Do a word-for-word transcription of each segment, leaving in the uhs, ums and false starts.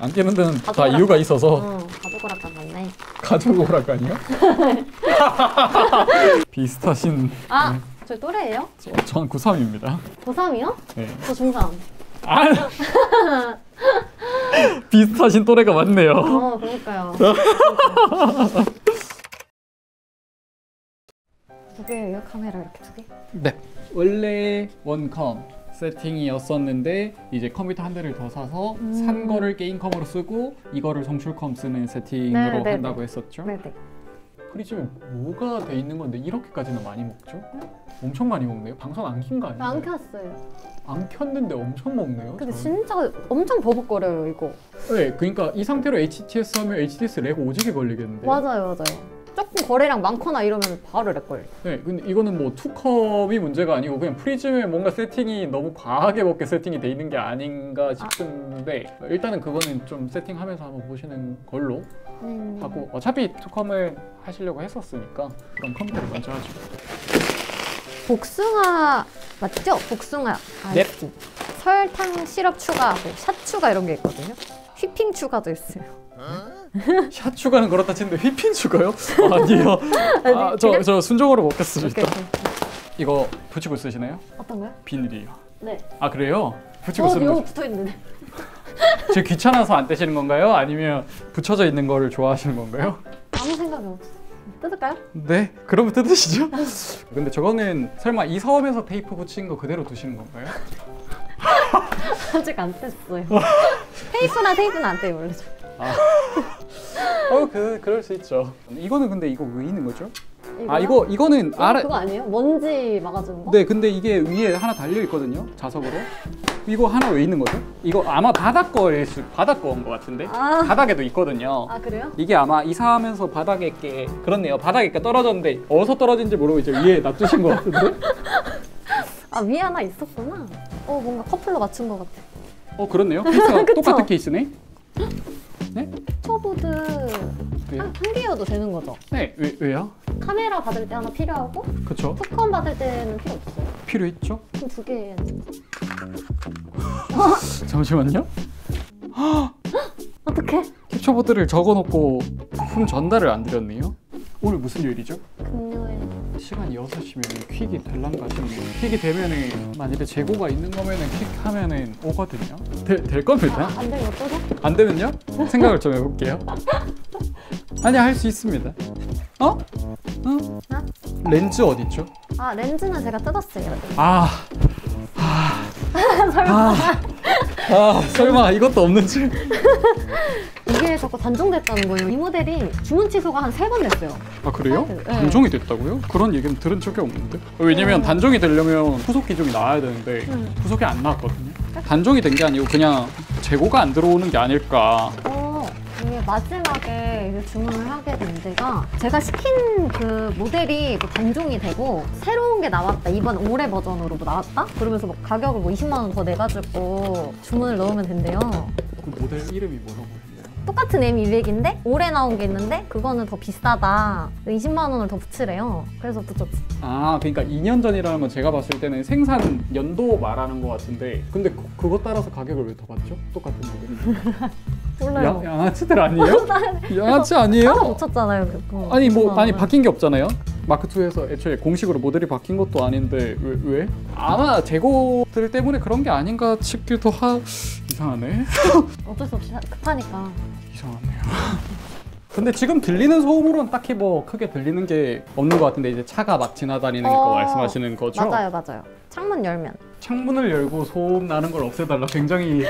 안 끼는 데는 다 이유가 있어서. 어, 가족 오락관 같네. 가족 오락관이요? 비슷하신. 아, 네. 저희 또래예요? 저, 저는 구삼입니다. 고삼이요? 네. 저 중삼. 아, 비슷하신 또래가 많네요. 어, 그러니까요. 두 개예요? 카메라 이렇게 두 개? 네. 원래 원컴 세팅이었었는데 이제 컴퓨터 한 대를 더 사서 음. 산 거를 게임컴으로 쓰고 이거를 성출컴 쓰는 세팅으로 네, 네, 한다고 네. 했었죠. 네네. 프리즘에 뭐가 돼 있는 건데 이렇게까지는 많이 먹죠? 엄청 많이 먹네요. 방송 안 킨 거 아니에요? 안 켰어요. 안 켰는데 엄청 먹네요. 근데 저는. 진짜 엄청 버벅거려요 이거. 네, 그러니까 이 상태로 에이치티에스 하면 에이치티에스 렉 오지게 걸리겠는데. 맞아요 맞아요. 조금 거래량 많거나 이러면 바로 렉 걸려. 네, 근데 이거는 뭐 투컴이 문제가 아니고 그냥 프리즘에 뭔가 세팅이 너무 과하게 먹게 세팅이 돼 있는 게 아닌가 싶은데 아. 일단은 그거는 좀 세팅하면서 한번 보시는 걸로 음. 하고 어차피 투컴을 하시려고 했었으니까 그럼 컴퓨터를 먼저 하죠. 복숭아 맞죠? 복숭아 아이스티. 네. 설탕 시럽 추가하고 샷 추가 이런 게 있거든요. 휘핑 추가도 있어요. 샷 추가는 그렇다 치는데 휘핑 추가요? 아, 아니요. 아, 저, 저 순정으로 먹겠습니다. 오케이, 오케이. 이거 붙이고 쓰시나요? 어떤 거요? 비닐이요. 네. 아 그래요? 붙이고 어, 쓰는 거. 여기 붙어 있는데. 지금 귀찮아서 안 떼시는 건가요? 아니면 붙여져 있는 거를 좋아하시는 건가요? 아무 생각이 없어. 뜯을까요? 네, 그러면 뜯으시죠. 근데 저거는 설마 이 섬에서 테이프 붙인 거 그대로 두시는 건가요? 아직 안 뗐어요. 테이프나 테이프는 안 떼요 원래. 아, 어, 그 그럴 수 있죠. 이거는 근데 이거 왜 있는 거죠? 이거요? 아 이거 이거는 이거 알아. 그거 아니에요? 먼지 막아주는 거? 네, 근데 이게 위에 하나 달려 있거든요. 자석으로. 이거 하나 왜 있는 거죠? 이거 아마 바닥 거일 수 바닥 거인 것 같은데. 아. 바닥에도 있거든요. 아 그래요? 이게 아마 이사하면서 바닥에 게 그렇네요. 바닥에 게 떨어졌는데 어디서 떨어진지 모르고 이제 위에 놔두신 것 같은데. 아 위에 하나 있었구나. 어 뭔가 커플로 맞춘 것 같아. 어 그렇네요. 케이스가 똑같은 케이스네. 네? 캡처보드 한, 한 개여도 되는 거죠? 네, 왜, 왜요? 카메라 받을 때 하나 필요하고 그쵸. 투컴 받을 때는 필요 없어요. 필요했죠? 그럼 두 개 해야지. 잠시만요. 어떡해? 캡처보드를 적어놓고 부품 전달을 안 드렸네요. 오늘 무슨 요일이죠? 금요일. 시간이 여섯 시면 퀵이 될란가 싶네요. 퀵이 되면은 만일에 재고가 있는 거면은 퀵하면은 오거든요. 되, 될 겁니다. 아, 안 되면 어쩌죠? 안 되면요? 생각을 좀 해볼게요. 아니 할 수 있습니다. 어? 어? 아? 렌즈 어디 있죠? 아 렌즈는 제가 뜯었어요. 아, 아, 설마. 아, 아, 설마 이것도 없는 줄. 이게 자꾸 단종됐다는 거예요. 이 모델이 주문 취소가 한 세 번 됐어요. 아 그래요? 네. 단종이 됐다고요? 그런 얘기는 들은 적이 없는데. 왜냐면 네. 단종이 되려면 후속 기종이 나와야 되는데 음. 후속이 안 나왔거든요. 단종이 된 게 아니고 그냥 재고가 안 들어오는 게 아닐까. 어, 이게 마지막에 이제 주문을 하게 된 데가 제가 시킨 그 모델이 뭐 단종이 되고 새로운 게 나왔다. 이번 올해 버전으로 뭐 나왔다? 그러면서 막 가격을 뭐 이십만 원 더 내가지고 주문을 넣으면 된대요. 그 모델 이름이 뭐라고 했나요? 똑같은 엠 이백인데 올해 나온 게 있는데 그거는 더 비싸다. 이십만 원을 더 붙이래요. 그래서 붙였지. 아 그러니까 이 년 전이라는 건 제가 봤을 때는 생산 연도 말하는 것 같은데 근데 그, 그거 따라서 가격을 왜 더 받죠? 똑같은 모델이. 몰라요. 야, 양아치들 아니에요? 양아치 아니에요? 따로 붙였잖아요. 그거. 아니 뭐 이십만 아니 원을. 바뀐 게 없잖아요. 마크투에서 애초에 공식으로 모델이 바뀐 것도 아닌데 왜? 왜? 아마 재고들 때문에 그런 게 아닌가 싶기도 하... 이상하네. 어쩔 수 없이 급하니까. 이상하네요. 근데 지금 들리는 소음으로는 딱히 뭐 크게 들리는 게 없는 것 같은데 이제 차가 막 지나다니는 거 어, 말씀하시는 거죠? 맞아요, 맞아요. 창문 열면. 창문을 열고 소음 나는 걸 없애달라. 굉장히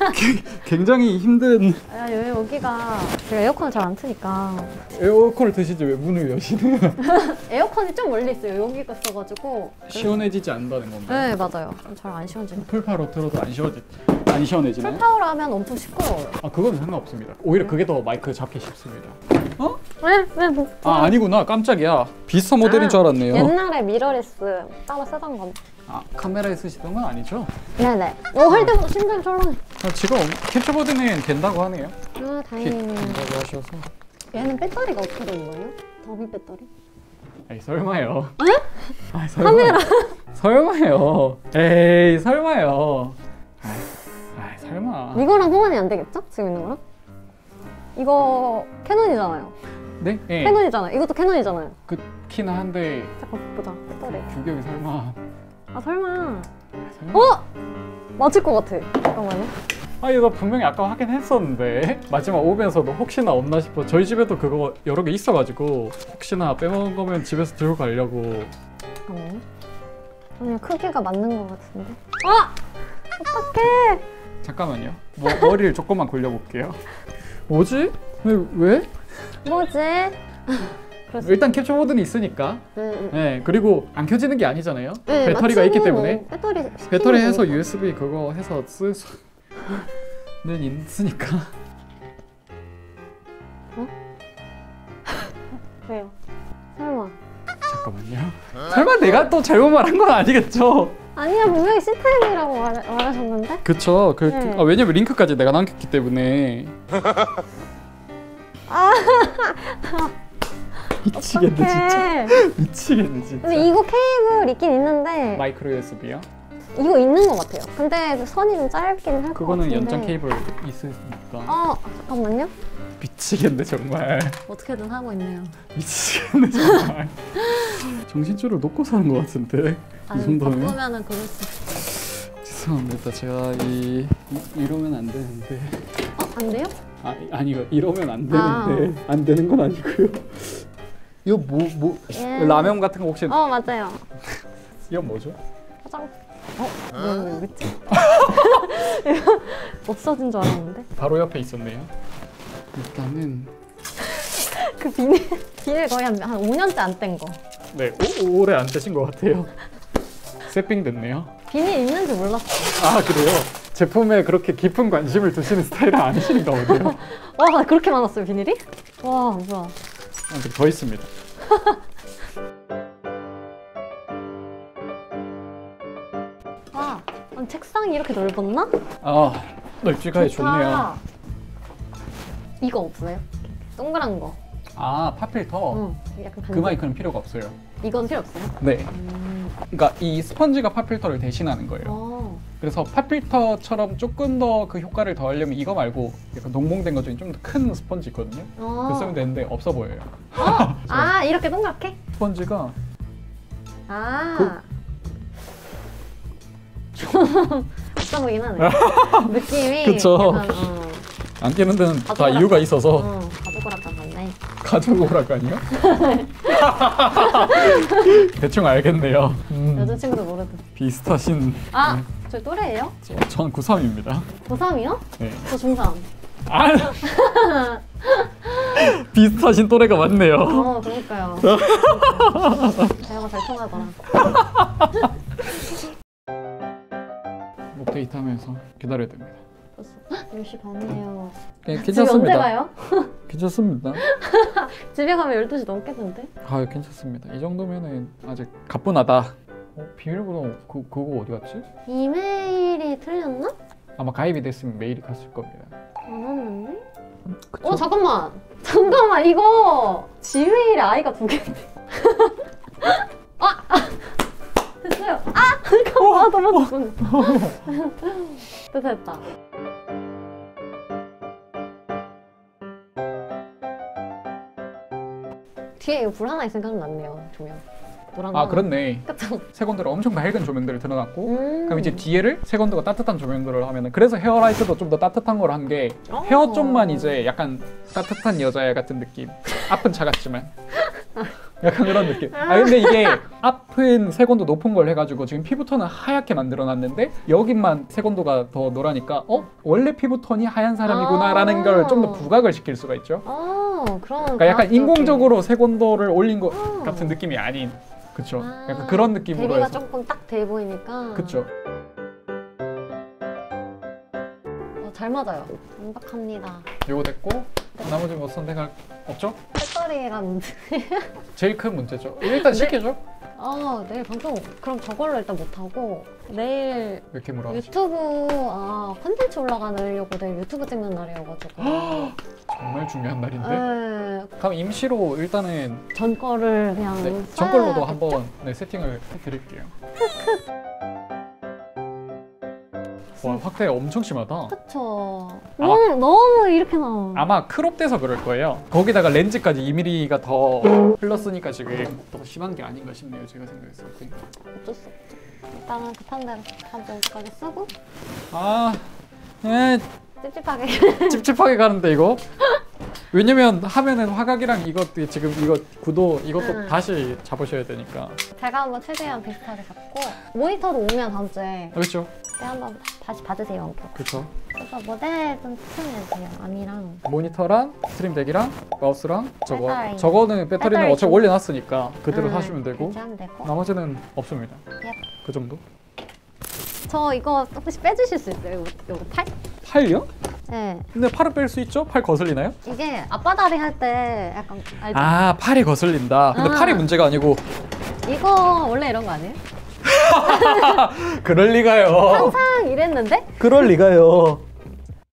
굉장히 힘든. 아, 여기, 여기가 제가 에어컨을 잘 안 트니까 에어컨을 드시지 왜 문을 여시는? 에어컨이 좀 멀리 있어요. 여기가 있어가지고 시원해지지 않는다는 건가요? 네, 맞아요. 잘 안 시원지네. 풀파로 틀어도 안 시원해 안 시원해지나요? 풀파워로 하면 엄청 시끄러워요. 아 그건 상관없습니다. 오히려 그게 더 마이크 잡기 쉽습니다. 어? 왜? 왜? 뭐? 아 아니구나. 깜짝이야. 비슷한 모델인 아, 줄 알았네요. 옛날에 미러리스 따로 쓰던 거. 아 카메라에 쓰시던 건 아니죠? 네네. 오, 할 때보다 심장이 쫄렁해. 아, 지금 캡처보드는 된다고 하네요. 아, 다행이네. 된다고 하셔서. 얘는 배터리가 어떻게 되는 거예요? 더미 배터리? 에이 설마요. 에? 아 설마. 카메라. 설마요. 에이 설마요. 아이, 아이 설마. 이거랑 호환이 안 되겠죠? 지금 있는 거랑? 이거 캐논이잖아요. 네? 네. 캐논이잖아요. 이것도 캐논이잖아요. 그렇긴 한데 잠깐 보자. 배터리. 규격이 설마. 아 설마. 설마? 어? 맞을 것 같아. 잠깐만요. 아 이거 분명히 아까 확인했었는데 마지막 오면서도 혹시나 없나 싶어. 저희 집에도 그거 여러 개 있어가지고 혹시나 빼먹은 거면 집에서 들고 가려고. 잠깐만요. 그냥 크기가 맞는 것 같은데. 아! 어떡해! 잠깐만요. 뭐, 머리를 조금만 굴려볼게요. 뭐지? 왜? 왜? 뭐지? 일단 캡처 모드는 있으니까. 응, 응. 네, 그리고 안 켜지는 게 아니잖아요. 네, 배터리가 마침 있기 뭐 때문에. 배터리 배터리 해서 거니까. 유에스비 그거 해서 쓸 수는 있으니까. 어? 왜요? 설마. 잠깐만요. 설마 내가 또 잘못 말한 건 아니겠죠? 아니야, 분명히 C타입이라고 말, 말하셨는데? 그쵸. 그, 네. 아, 왜냐면 링크까지 내가 남겼기 때문에. 미치겠네 진짜. 미치겠네 진짜. 근데 이거 케이블 있긴 있는데 마이크로 유에스비요? 이거 있는 것 같아요. 근데 그 선이 좀 짧긴 할 것 같은데. 그거는 연장 케이블 있으니까. 어, 잠깐만요. 미치겠네 정말. 어떻게든 하고 있네요. 미치겠네 정말. 정신줄을 놓고 사는 것 같은데. 아, 이 정도면. 바쁘면은 그럴 수 있어. 죄송합니다. 제가 이, 이 이러면 안 되는데. 어, 안 돼요? 아 아니 이러면 안 되는데 아. 안 되는 건 아니고요. 이거 뭐 뭐 예. 라면 같은 거 혹시 어, 맞아요. 이건 뭐죠? 화장. 어? 왜, 왜 있지? 이거 없어진 줄 알았는데. 바로 옆에 있었네요. 일단은 그 비닐 비닐 거의 한, 한 오 년째 안 뗀 거. 네 오, 오래 안 떼신 것 같아요. 세핑 됐네요. 비닐 있는지 몰랐어. 아 그래요? 제품에 그렇게 깊은 관심을 두시는 스타일은 아니신가 보네요. 와, 그렇게 많았어요 비닐이? 와, 뭐야. 아, 근데 더 있습니다. 와, 아니, 책상이 이렇게 넓었나? 아 넓지가 좋다. 좋네요. 이거 없어요? 동그란 거. 아 팝필터. 응. 약간 그 마이크는 필요가 없어요. 이건 필요 없어요? 네. 음. 그러니까 이 스펀지가 팝필터를 대신하는 거예요. 어. 그래서 팝필터처럼 조금 더 그 효과를 더하려면 이거 말고 약간 농봉된 것 중에 좀 더 큰 스펀지 있거든요. 어. 그거 쓰면 되는데 없어 보여요. 어? 아, 이렇게 동그랗게? 스펀지가 아. 없어 보이긴 하네. 느낌이. 그쵸. 약간, 어. 안 끼는 데는 다 가져오라. 이유가 있어서. 어, 가보고락간 같네. 가져오라까니요? 대충 알겠네요. 음, 여자친구도 모르듯. 비슷하신. 아, 네. 저 또래예요? 저, 전 구삼입니다. 고삼이요? 네. 저 중삼. 아! 비슷하신 또래가 많네요. 어, 그러니까요. 대화가 잘 통하더라. 업데이트 하면서 기다려야 됩니다. 열 시 반이에요. 네, 집에 언제 괜찮습니다. 가요? 괜찮습니다. 집에 가면 열두 시 넘겠는데? 아, 괜찮습니다. 이 정도면은 아직 가뿐하다. 어, 비밀번호 그, 그거 어디 갔지? 이메일이 틀렸나? 아마 가입이 됐으면 메일이 갔을 겁니다. 안 왔는데? 그쵸? 어, 잠깐만! 잠깐만, 이거! 지메일에 아이가 두 개인데. 아! 아! 됐어요. 아! 잠깐만, 아, 너무 좋네. 됐다, 됐다. 뒤에 이거 불 하나 있으니까 좀 낫네요, 조명. 노란 거. 아, 그렇네. 그쵸? 색온도를 엄청 밝은 조명들을 들어놨고 음. 그럼 이제 뒤에를 색온도가 따뜻한 조명들을 하면은 그래서 헤어라이트도 좀 더 따뜻한 걸 한 게 어. 헤어 쪽만 이제 약간 따뜻한 여자애 같은 느낌. 앞은 차갑지만 약간 그런 느낌. 아 근데 이게 앞은 색온도 높은 걸 해가지고 지금 피부톤은 하얗게 만들어놨는데 여기만 색온도가 더 노라니까 어? 원래 피부톤이 하얀 사람이구나라는 아. 걸 좀 더 부각을 시킬 수가 있죠. 어, 그런. 그러니까 약간 과학적인- 인공적으로 색온도를 올린 것 어. 같은 느낌이 아닌 그쵸. 아, 약간 그런 느낌으로 대비가 해서 조금 딱 돼 보이니까. 그쵸. 어, 잘 맞아요. 완벽합니다. 요거 됐고 나머지 뭐 선택할 없죠? 배터리가 문제. 제일 큰 문제죠. 일단 시키죠. 아, 내일 방송 그럼 저걸로 일단 못 하고 내일 왜 이렇게 뭐라 하지? 유튜브 아 컨텐츠 올라가려고 내일 유튜브 찍는 날이어가지고. 정말 중요한 날인데. 네, 그럼 임시로 일단은 전 거를 그냥 네, 써야 전걸로도 겠죠? 한번 네, 세팅을 해드릴게요. 와 확대 엄청 심하다. 그쵸. 아마- 너무 너무 이렇게 나와. 아마 크롭돼서 그럴 거예요. 거기다가 렌즈까지 이 밀리미터가 더 흘렀으니까 지금 더 심한 게 아닌가 싶네요. 제가 생각했을 때. 어쩔 수 없죠. 일단은 급한 대로 한번 여기까지 쓰고 아, 예, 찝찝하게. 찝찝하게 가는데 이거. 왜냐면 화면은 화각이랑 이것도 지금 이거 구도 이것도 응. 다시 잡으셔야 되니까. 제가 한번 최대한 비슷하게 잡고 모니터로 오면 다음 주에 그렇죠. 그때 한번 다시 봐주세요. 엄청. 그렇죠. 그래서 모델 좀 추천해주세요. 암이랑 모니터랑 스트림 덱이랑 마우스랑 저거 배터리. 저거는 배터리는 배터리 어차피 올려놨으니까 그대로 응, 사시면 되고 그렇게 하면 되고. 나머지는 없습니다. 예. 그 정도. 저 이거 조금씩 빼주실 수 있어요? 요거, 요거 팔? 팔요? 네. 근데 팔을 뺄 수 있죠? 팔 거슬리나요? 이게 앞바다리 할 때 약간 알죠? 아 팔이 거슬린다. 근데 아. 팔이 문제가 아니고 이거 원래 이런 거 아니에요? 그럴 리가요. 항상 이랬는데? 그럴 리가요.